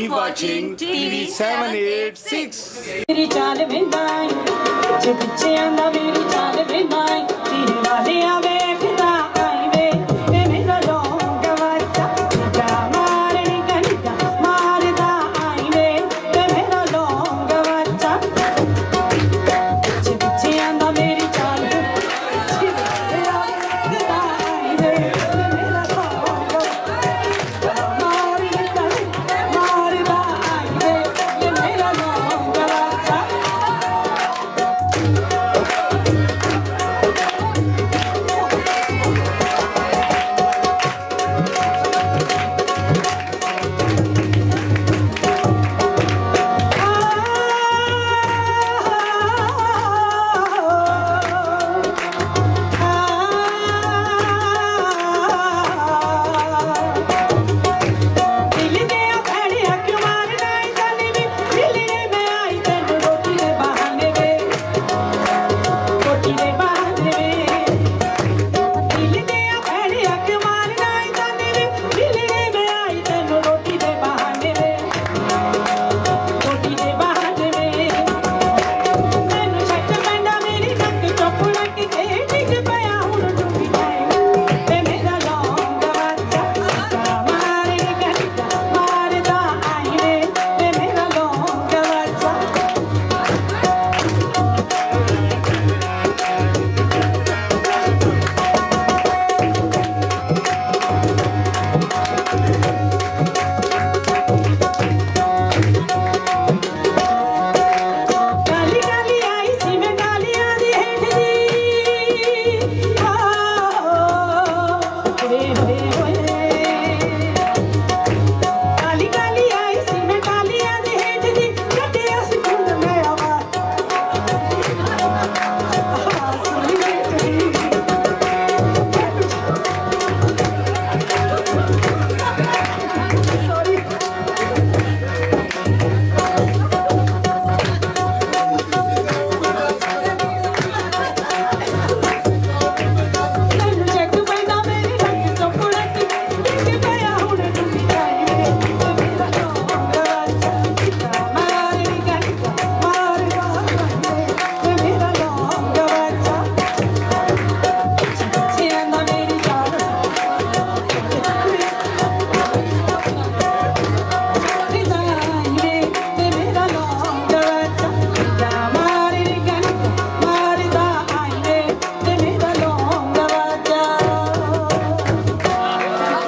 Keep watching TV 786. मेरी चाल वेंदाई जे पिछे आंदा मेरी चाल वेंदाई जीने वाले आवे फिदा आई वे ते मेरा लोंग वाचा जा मारनी कनिका मारदा आई वे ते मेरा लोंग वाचा जे पिछे आंदा मेरी चाल जीने वाले फिदा आई वे ते मेरा लोंग मारनी कनिका मारदा आई वे ते मेरा लोंग वाचा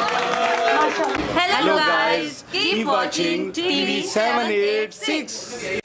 Hello guys, keep watching TV 786.